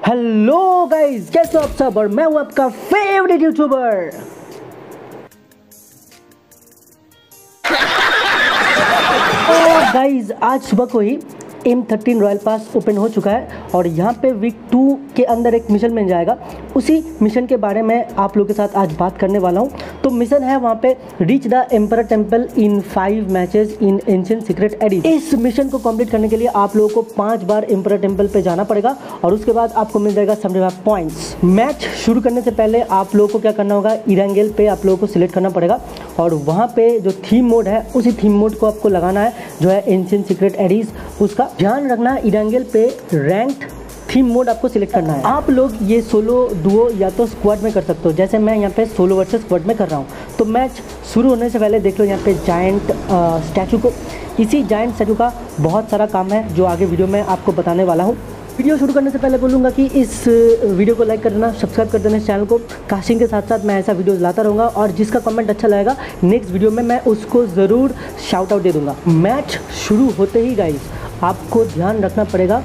Hello guys, कैसे हो आप सब। और मैं हूं आपका फेवरेट यूट्यूबर। तो गाइस, आज सुबह को ही M13 रॉयल पास ओपन हो चुका है और यहाँ पे वीक 2 के अंदर एक मिशन मिल जाएगा। उसी मिशन के बारे में आप लोगों के साथ आज बात करने वाला हूँ। तो मिशन है वहाँ पे reach the emperor temple in 5 matches in ancient secret edition. इस मिशन को कंप्लीट करने के लिए आप लोगों को 5 बार एम्परर टेम्पल पे जाना पड़ेगा और उसके बाद आपको मिल जाएगा 75 पॉइंट्स। मैच शुरू करने से पहले आप लोगों को क्या करना होगा, इरांगेल पे आप लोगों को सिलेक्ट करना पड़ेगा और वहाँ पे जो थीम मोड है उसी थीम मोड को आपको लगाना है जो है एंशिएंट सीक्रेट एडिशन। उसका ध्यान रखना, इरांगेल पे रैंक्ड थीम मोड आपको सिलेक्ट करना है। आप लोग ये सोलो, डुओ या तो स्क्वाड में कर सकते हो, जैसे मैं यहाँ पे सोलो वर्सेस स्क्वाड में कर रहा हूँ। तो मैच शुरू होने से पहले देख लो यहाँ पे जायंट स्टैचू को। इसी जायंट स्टैचू का बहुत सारा काम है जो आगे वीडियो में आपको बताने वाला हूँ। वीडियो शुरू करने से पहले बोलूँगा कि इस वीडियो को लाइक कर देना, सब्सक्राइब कर देना इस चैनल को। कास्टिंग के साथ साथ मैं ऐसा वीडियो लाता रहूँगा और जिसका कमेंट अच्छा लगेगा नेक्स्ट वीडियो में मैं उसको ज़रूर शाउट आउट दे दूँगा। मैच शुरू होते ही गाइस आपको ध्यान रखना पड़ेगा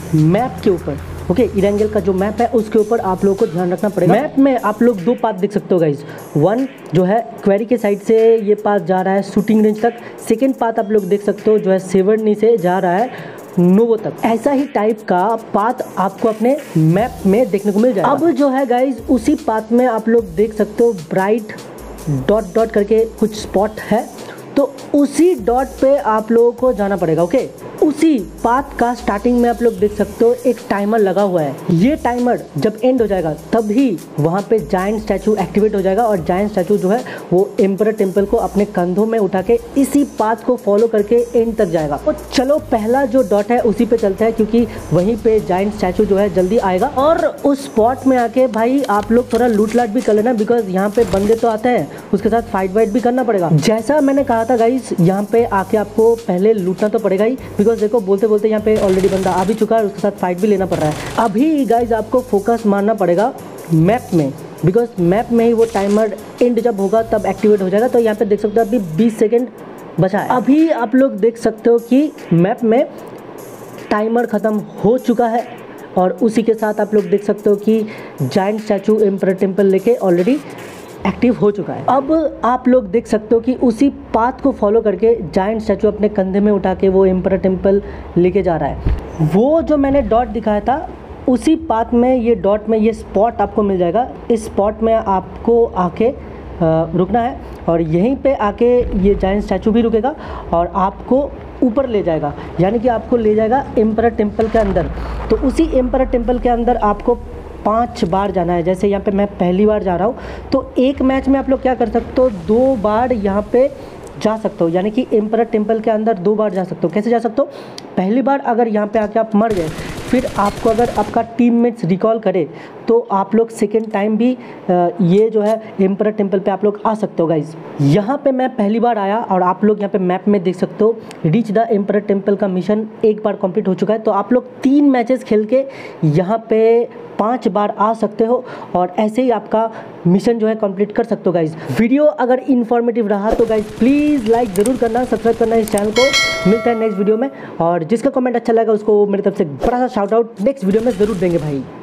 मैप के ऊपर। ओके, इरांगेल का जो मैप है उसके ऊपर आप लोगों को ध्यान रखना पड़ेगा। मैप में आप लोग 2 पाथ देख सकते हो गाइज। 1 जो है क्वेरी के साइड से ये पाथ जा रहा है शूटिंग रेंज तक। सेकेंड पाथ आप लोग देख सकते हो जो है सेवर्नी से जा रहा है नोवो तक। ऐसा ही टाइप का पाथ आपको अपने मैप में देखने को मिल जाएगा। अब जो है गाइज उसी पाथ में आप लोग देख सकते हो ब्राइट डॉट डॉट करके कुछ स्पॉट है, तो उसी डॉट पे आप लोगों को जाना पड़ेगा। ओके, उसी पाथ का स्टार्टिंग में आप लोग देख सकते हो एक टाइमर लगा हुआ है। ये टाइमर जब एंड हो जाएगा तभी वहाँ पे जायंट स्टैचू एक्टिवेट हो जाएगा और जायंट स्टैचू जो है वो एम्परर टेम्पल को अपने कंधों में उठा के इसी पाथ को फॉलो करके एंड तक जाएगा। तो चलो पहला जो डॉट है उसी पे चलते हैं क्योंकि वहीं पे जायंट स्टैचू जो है जल्दी आएगा। और उस स्पॉट में आके भाई आप लोग थोड़ा लूट लाट भी कर लेना, बिकॉज यहाँ पे बंदे तो आते हैं, उसके साथ फाइट वाइट भी करना पड़ेगा। जैसा मैंने कहा था गाइस, यहाँ पे आके आपको पहले लूटना तो पड़ेगा ही, बिकॉज देखो बोलते बोलते यहाँ पे ऑलरेडी बंदा आ भी चुका है, उसके साथ फाइट भी लेना पड़ रहा है। अभी गाइज आपको फोकस मारना पड़ेगा मैप में, बिकॉज मैप में ही वो टाइमर एंड जब होगा तब एक्टिवेट हो जाएगा। तो यहाँ पे देख सकते हो अभी 20 सेकेंड बचा है। अभी आप लोग देख सकते हो कि मैप में टाइमर ख़त्म हो चुका है और उसी के साथ आप लोग देख सकते हो कि जायंट स्टैचू एम्परर टेम्पल लेके ऑलरेडी एक्टिव हो चुका है। अब आप लोग देख सकते हो कि उसी पाथ को फॉलो करके जायंट स्टैचू अपने कंधे में उठा के वो एम्परर टेम्पल लेके जा रहा है। वो जो मैंने डॉट दिखाया था उसी पाथ में ये डॉट में ये स्पॉट आपको मिल जाएगा। इस स्पॉट में आपको आके रुकना है और यहीं पे आके ये जायंट स्टैचू भी रुकेगा और आपको ऊपर ले जाएगा, यानी कि आपको ले जाएगा एम्परर टेम्पल के अंदर। तो उसी एम्परर टेम्पल के अंदर आपको 5 बार जाना है। जैसे यहाँ पे मैं पहली बार जा रहा हूँ, तो एक मैच में आप लोग क्या कर सकते हो, 2 बार यहाँ पे जा सकते हो, यानी कि एम्परर टेम्पल के अंदर 2 बार जा सकते हो। कैसे जा सकते हो, पहली बार अगर यहाँ पे आके आप मर गए, फिर आपको अगर आपका टीममेट्स रिकॉल करे तो आप लोग सेकेंड टाइम भी ये जो है एम्परर टेम्पल पे आप लोग आ सकते हो गाइज। यहाँ पे मैं पहली बार आया और आप लोग यहाँ पे मैप में देख सकते हो रीच द एम्परर टेम्पल का मिशन एक बार कंप्लीट हो चुका है। तो आप लोग 3 मैचेस खेल के यहाँ पे 5 बार आ सकते हो और ऐसे ही आपका मिशन जो है कंप्लीट कर सकते हो गाइज। वीडियो अगर इन्फॉर्मेटिव रहा तो गाइज प्लीज़ लाइक ज़रूर करना, सब्सक्राइब करना इस चैनल को। मिलता है नेक्स्ट वीडियो में और जिसका कमेंट अच्छा लगा उसको मेरी तरफ से बड़ा सा शाउट आउट नेक्स्ट वीडियो में ज़रूर देंगे भाई।